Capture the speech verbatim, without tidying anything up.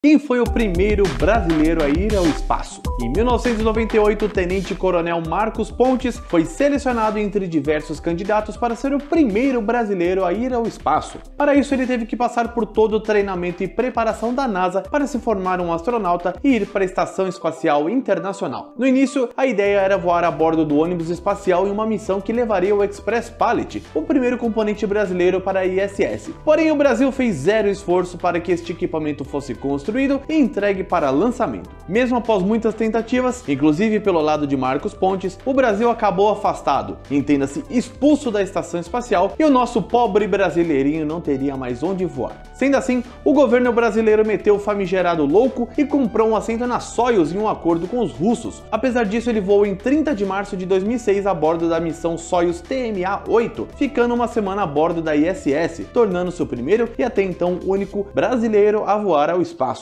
Quem foi o primeiro brasileiro a ir ao espaço? Em mil novecentos e noventa e oito, o tenente-coronel Marcos Pontes foi selecionado entre diversos candidatos para ser o primeiro brasileiro a ir ao espaço. Para isso, ele teve que passar por todo o treinamento e preparação da NASA para se formar um astronauta e ir para a Estação Espacial Internacional. No início, a ideia era voar a bordo do ônibus espacial em uma missão que levaria o Express Pallet, o primeiro componente brasileiro para a I S S. Porém, o Brasil fez zero esforço para que este equipamento fosse construído e entregue para lançamento. Mesmo após muitas tentativas, inclusive pelo lado de Marcos Pontes, o Brasil acabou afastado, entenda-se expulso da estação espacial, e o nosso pobre brasileirinho não teria mais onde voar. Sendo assim, o governo brasileiro meteu o famigerado louco e comprou um assento na Soyuz em um acordo com os russos. Apesar disso, ele voou em trinta de março de dois mil e seis a bordo da missão Soyuz T M A oito, ficando uma semana a bordo da I S S, tornando-se o primeiro e até então único brasileiro a voar ao espaço.